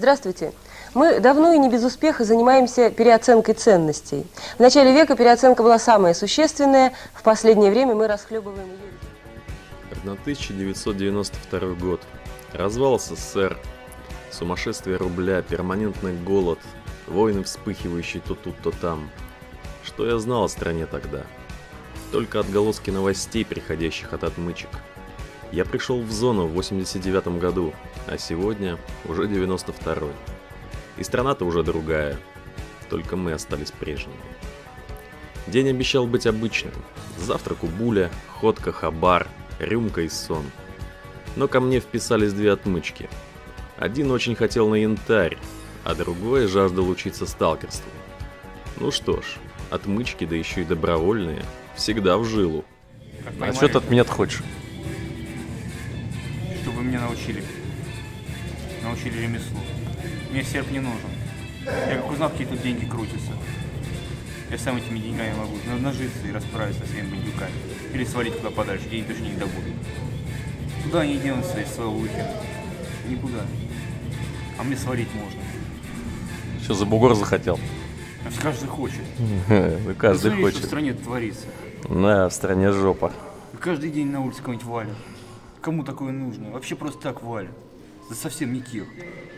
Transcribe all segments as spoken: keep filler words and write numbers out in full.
Здравствуйте. Мы давно и не без успеха занимаемся переоценкой ценностей. В начале века переоценка была самая существенная, в последнее время мы расхлебываем ее. тысяча девятьсот девяносто второй год. Развал СССР, сумасшествие рубля, перманентный голод, войны, вспыхивающие то тут, то там. Что я знал о стране тогда? Только отголоски новостей, приходящих от отмычек. Я пришел в зону в восемьдесят девятом году, а сегодня уже девяносто второй. И страна-то уже другая, только мы остались прежними. День обещал быть обычным. Завтрак у Буля, ходка хабар, рюмка и сон. Но ко мне вписались две отмычки. Один очень хотел на янтарь, а другой жаждал учиться сталкерству. Ну что ж, отмычки, да еще и добровольные, всегда в жилу. А что ты от меня хочешь? Чтобы вы меня научили. Научили ремеслу. Мне серп не нужен. Я как узнал, какие тут деньги крутятся. Я сам этими деньгами могу нажиться и расправиться со своими бандюками. Или свалить куда подальше, где они точно не добудут. Куда они денутся из своего уикенда? Никуда. А мне свалить можно. Что за бугор захотел? А все каждый хочет. Каждый Посмотри, хочет. что в стране творится. Да, в стране жопа. Каждый день на улице кого-нибудь валят. Кому такое нужно? Вообще просто так валят. Да совсем не тех.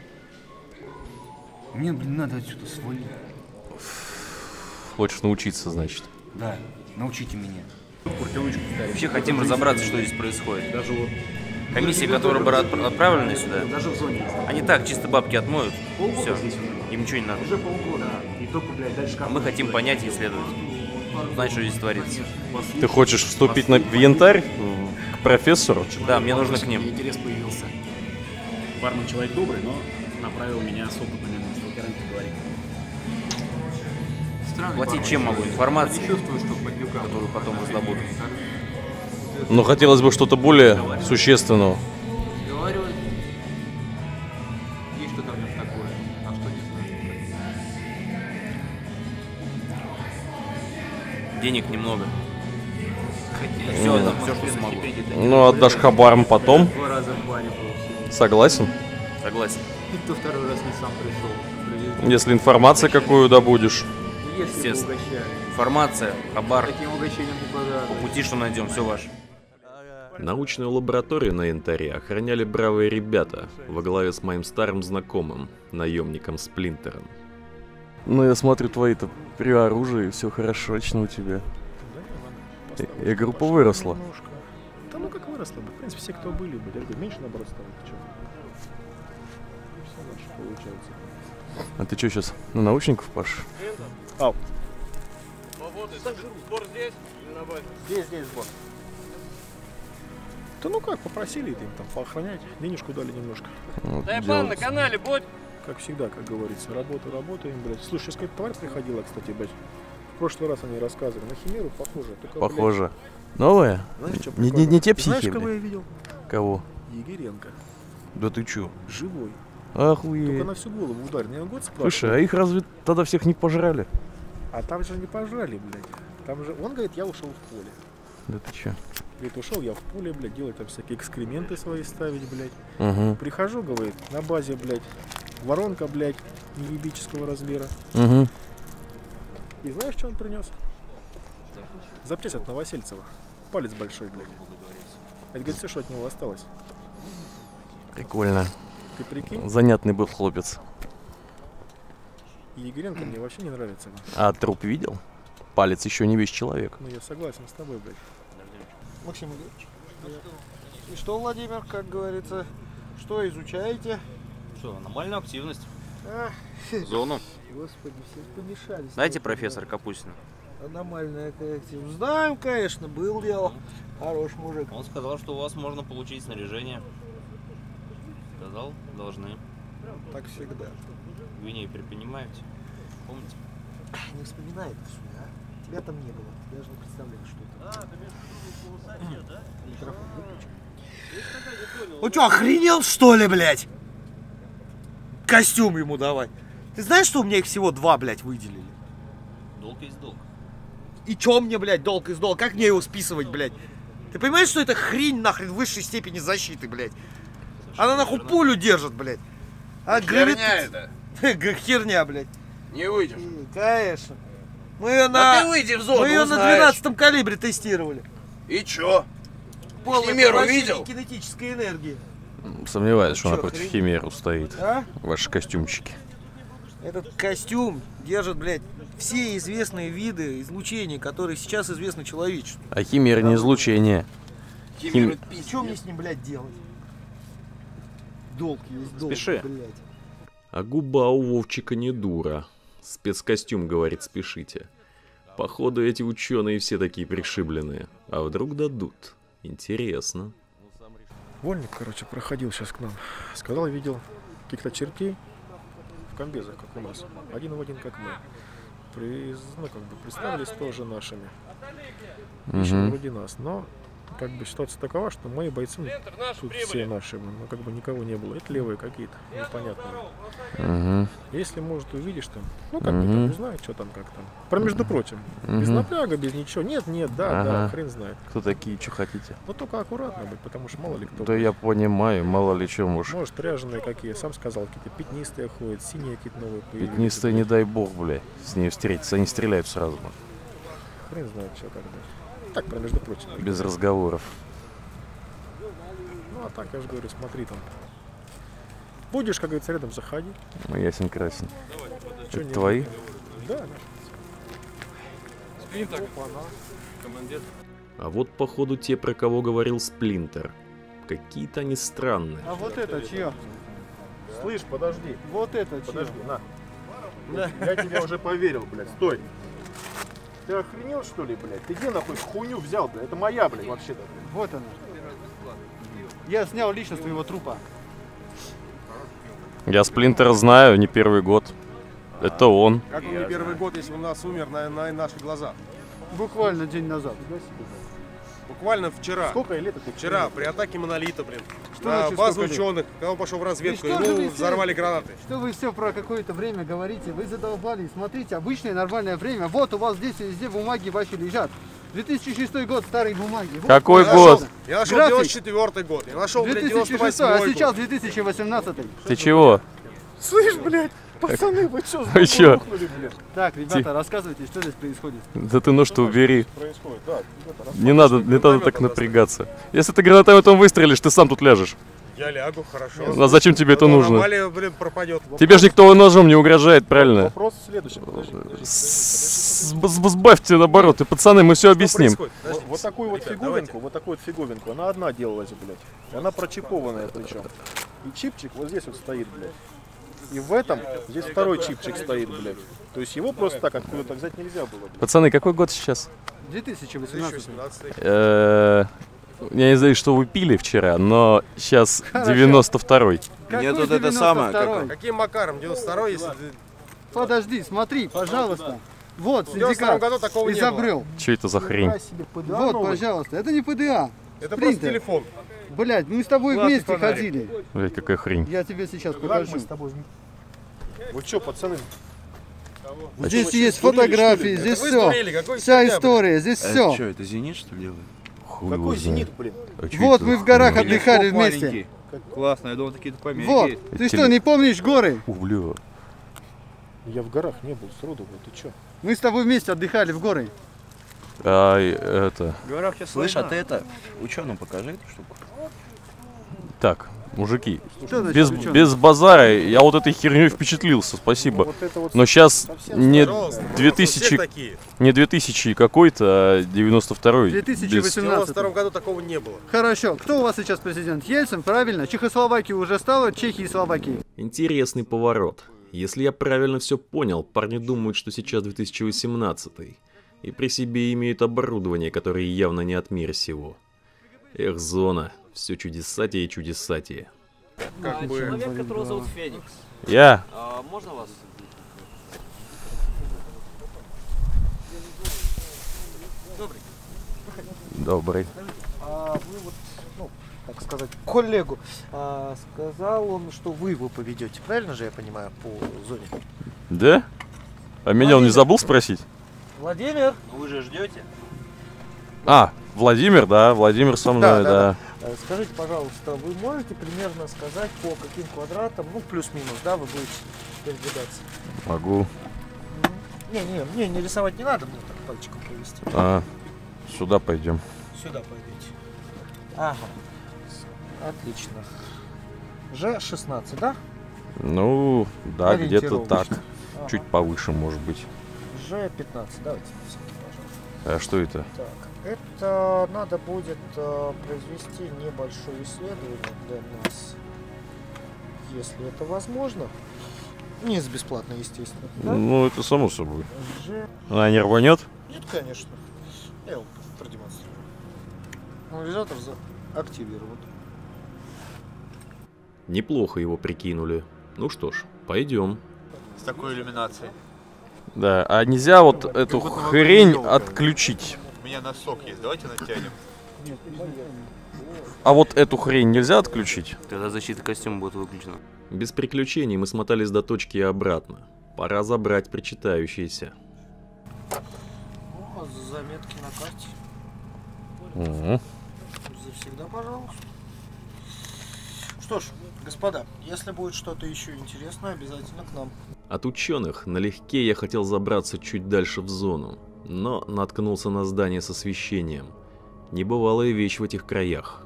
Мне, блин, надо отсюда свалить. Хочешь научиться, значит? Да, научите меня. Вообще хотим разобраться, что здесь происходит. Комиссия, которая была отправлена сюда, они так чисто бабки отмоют, все, им ничего не надо. А мы хотим понять и исследовать, знать, что здесь творится. Ты хочешь вступить на, в янтарь к профессору? Да, мне нужно к ним. Интерес появился. Бармен человек добрый, но направил меня с опытными сталкерами поговорить. Платить чем могу? Информацией, которую потом раздобуду. Но хотелось бы что-то более существенного. Говорю, есть что-то в нем такое, а что не знаю. Денег немного. Все отдам, все, что смогу. Ну, отдашь хабарам потом. Два раза в баре был. Согласен? Согласен. Никто второй раз не сам пришел. Если информация какую добудешь. Если Естественно. угощают. Информация, хабар, Таким угощением не подарок. по пути что найдем, все ваше. Научную лабораторию на янтаре охраняли бравые ребята во главе с моим старым знакомым, наемником Сплинтером. Ну, я смотрю, твои-то при оружии, все хорошечно у тебя. И, и группа выросла. Да ну как выросла бы. В принципе, все, кто были бы. Я говорю, меньше наоборот стало. Ты чё? Все наше получается. А ты что сейчас, на научников пашешь? Ау. Сбор здесь или на базе? Здесь, здесь сбор. Да ну как, попросили им там поохранять. Денежку дали немножко. Вот, Дай дело- бан на канале, будь! Как всегда, как говорится. Работа, работаем, блядь. Слушай, сейчас какая-то тварь приходила, кстати, блядь. В прошлый раз они рассказывали. На химеру похоже. Только, Похоже. Новая? Блядь, знаешь, что Не, не, прикольно? не те Ты знаешь, психи, кого я блядь? видел? Кого? Егеренко. Да ты чё? Живой. Только Охуеть. на всю голову ударил. Я год спрашивал. Слушай, а их разве тогда всех не пожрали? А там же не пожрали, блядь. Там же, он говорит, я ушел в поле. Да ты чё? Говорит, ушел я в поле, блядь, делать там всякие экскременты свои ставить, блядь. Угу. Прихожу, говорит, на базе, блядь, воронка, блядь, неебического размера. Угу. И знаешь, что он принес? Запчасть от Новосельцева. Палец большой, блядь. Это, говорит, все, что от него осталось. Прикольно. Ты прикинь? Занятный был хлопец. Егеренко мне вообще не нравится. А труп видел? Палец еще не весь человек. Ну, я согласен с тобой, блядь. Максим Ильич. И что, Владимир, как говорится, что изучаете? Что, аномальную активность. А, Зону. Господи, все помешались. Знаете профессора Капустина? Аномальная активность. Знаем, конечно, был дело. Хорош мужик. Он сказал, что у вас можно получить снаряжение. Сказал, должны. Так всегда. Вы не предпринимаете. Помните? Не вспоминай это все, а? Тебя там не было. Ты даже не представляешь, что это. Микрофон выключи. Ну что, охренел что ли, блядь? Костюм ему давай. Ты знаешь, что у меня их всего два, блядь, выделили? Долг есть долг. И чё мне, блядь, долг из долг? Как мне его списывать, блядь? Ты понимаешь, что это хрень нахрен высшей степени защиты, блядь? Она нахуй пулю держит, блядь. А Херня это. Херня, блядь. Не выйдешь. Конечно. Мы ее Да на... ты выйди в зону, Мы ее на узнаешь. двенадцатом калибре тестировали. И чё? Полное Химеру поглощение видел? кинетической энергии. Сомневаюсь, что Чё, она против хрень? химеру стоит. А? Ваши костюмчики. Этот костюм держит, блядь, все известные виды излучений, которые сейчас известны человечеству. А химера не излучение. Химера пи***. Что мне с ним, блядь, делать? Долг есть долг, Спеши. блядь. А губа у Вовчика не дура. Спецкостюм, говорит, спешите. Походу, эти ученые все такие пришибленные. А вдруг дадут? Интересно. Вольник, короче, проходил сейчас к нам. Сказал, видел каких-то чертей в комбезах, как у нас. Один в один, как мы. При, ну, как бы представились тоже нашими. Еще Мгм. вроде нас. Но как бы ситуация такова, что мои бойцы, тут все наши, ну как бы никого не было. Это левые какие-то, непонятные. Мгм. Если, может, увидишь там, ну как бы Мгм. там, не знаю, что там, как там. Про между прочим. Без Мгм. напряга, без ничего. Нет, нет, да, да, Ага. хрен знает. Кто такие, что хотите? Но только аккуратно быть, потому что мало ли кто. Да я понимаю, мало ли что может. Может, ряженые какие, сам сказал, какие-то пятнистые ходят, синие какие-то новые появились. Пятнистые, не дай бог, бля, с ней встретиться. Они стреляют сразу. Хрен знает, что когда. Так, про между прочим. Без разговоров. Ну, а так, я же говорю, смотри там. Будешь, как говорится, рядом, заходи. Ну, ясен красен. Чё Это не твои? будет? Да. Сплинтер. Командир. А вот, походу, те, про кого говорил Сплинтер. Какие-то они странные. А вот это чье? Слышь, подожди. Вот это чье? Подожди, на. Я тебе уже поверил, блядь. Стой. Ты охренел, что ли, блядь? Ты где нахуй хуйню взял, блядь? Это моя, блядь, вообще-то. Вот она. Я снял лично с твоего трупа. Я Сплинтера знаю, не первый год. Это он. Как он не первый год, если он у нас умер на, на наших глазах? Буквально день назад. Буквально вчера. Сколько лет это? Вчера, при атаке монолита, блин. Что На значит, базу сколько лет? ученых, когда он пошел в разведку, И что же вы ему все- взорвали гранаты. Что вы все про какое-то время говорите? Вы задолбали. Смотрите, обычное нормальное время. Вот у вас здесь везде бумаги ваши лежат. две тысячи шестой год, старые бумаги. Вот, Какой Я год? нашел- Я нашел График. девяносто четвёртый год, я нашел, блин, две тысячи девяносто шестой, а восьмой сейчас год. две тысячи восемнадцатый. Ты чего? Слышь, блядь, пацаны, вы что, Вы чё? Так, ребята, Ти- рассказывайте, что здесь происходит. Да ты нож-то убери. Происходит, да. ребята, Не надо, не надо так напрягаться. Если ты гранатометом выстрелишь, ты сам тут ляжешь. Я лягу, хорошо. Ну, а зачем тебе это Но нужно? аномалия, блин, пропадет. Тебе же никто ножом не угрожает, правильно? Вопрос следующий. Подожди, подожди, С- с- Сбавьте наоборот, ты пацаны, мы все объясним. Вот, вот такую вот фиговинку, вот такую вот фиговинку, она одна делалась, блядь. И она прочипованная причем. И чипчик вот здесь вот стоит, блядь. И в этом здесь второй чипчик стоит, блядь. То есть его просто так откуда-то взять нельзя было, блядь. Пацаны, какой год сейчас? две тысячи восемнадцатый. Э, Я не знаю, что вы пили вчера, но сейчас Хорошо. девяносто второй. Нет, вот это самое. Каким макаром? девяносто второй, если... Подожди, смотри, пожалуйста. Вот, В девяносто втором синдикат году такого не было. изобрел. Что это за хрень? Вот, пожалуйста, это не ПДА. Это Спринтер. просто телефон. Блядь, мы с тобой Глаз и вместе фонарик. ходили. Блядь, какая хрень. Я тебе сейчас Как покажу. мы с тобой... Вы что, пацаны? Вы Здесь что, есть сдурели, фотографии, что ли, блядь? здесь вы все. сдурели, какой Вся сентябрь? история, здесь все. Что, это «Зенит», что ли, делает? Хуй Какой его зенит, знает. блин? А чё Вот это мы за в горах хрень? отдыхали вместе. Маленький. Классно, я думал, такие-то по Америке Вот, есть. ты Это что, ли- не помнишь горы? Ух, бля. Я в горах не был сроду, блядь, ты чё? Мы с тобой вместе отдыхали в горы. А, это... В горах сейчас Слышь, а война. ты это, ученым покажи эту штуку. Так, мужики, Что значит без, учёный? без базара, я вот этой херней впечатлился, спасибо. Вот это вот Но сейчас совсем не Пожалуйста, две все тысячи, такие. не две тысячи какой-то, а девяносто второй. две тысячи без- В девяносто восемнадцатый. втором году такого не было. Хорошо, кто у вас сейчас президент? Ельцин, правильно? Чехословакия уже стала Чехией и Словакией. Интересный поворот. Если я правильно все понял, парни думают, что сейчас две тысячи восемнадцатый. И при себе имеют оборудование, которое явно не от мира сего. Эх, зона. Все чудесатее и чудесатее. Как бы... Человек, которого зовут Феникс. Я. А, можно вас? Добрый. А вы вот, ну, так сказать, коллегу, а, сказал он, что вы его поведете, правильно же я понимаю, по зоне? Да? А меня он не забыл спросить? Владимир? Ну вы же ждете. А, Владимир, да, Владимир со мной, да. Э, Скажите, пожалуйста, вы можете примерно сказать, по каким квадратам, ну, плюс-минус, да, вы будете передвигаться? Могу. Не, не, мне не рисовать не надо, мне так пальчиком повести. А, сюда пойдем. Сюда пойдете. Ага. Отлично. Ж шестнадцать, да? Ну, да, где-то Ориентировочно. так. Ага. Чуть повыше, может быть. Ж пятнадцать, давайте, пожалуйста. А что это? Так, это надо будет э, произвести небольшое исследование для нас, если это возможно. Не за бесплатно, естественно. Да? Ну, это само собой. Ж... Она не рванет? Нет, конечно. Я вам продемонстрирую. Анализатор активирован. Неплохо его прикинули. Ну что ж, пойдем. С такой иллюминацией. Да, а нельзя вот эту хрень отключить? У меня носок есть, давайте натянем. А вот эту хрень нельзя отключить? Тогда защита костюма будет выключена. Без приключений мы смотались до точки и обратно. Пора забрать причитающиеся. О, заметки на карте. Угу. Завсегда, пожалуйста. Что ж, господа, если будет что-то еще интересное, обязательно к нам. От ученых налегке я хотел забраться чуть дальше в зону, но наткнулся на здание с освещением. Небывалая вещь в этих краях.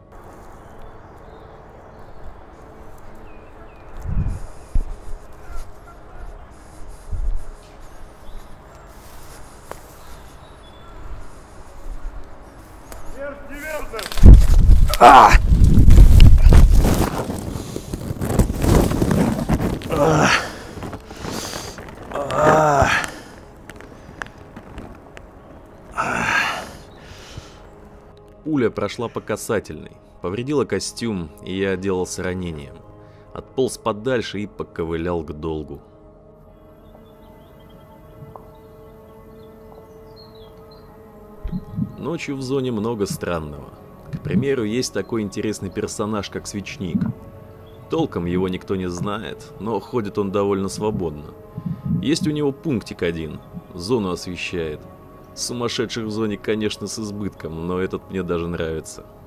А! А! А! Пуля прошла по касательной, повредила костюм, и я отделался ранением. Отполз подальше и поковылял к долгу. Ночью в зоне много странного. К примеру, есть такой интересный персонаж, как Свечник. Толком его никто не знает, но ходит он довольно свободно. Есть у него пунктик один, зону освещает. Сумасшедших в зоне, конечно, с избытком, но этот мне даже нравится.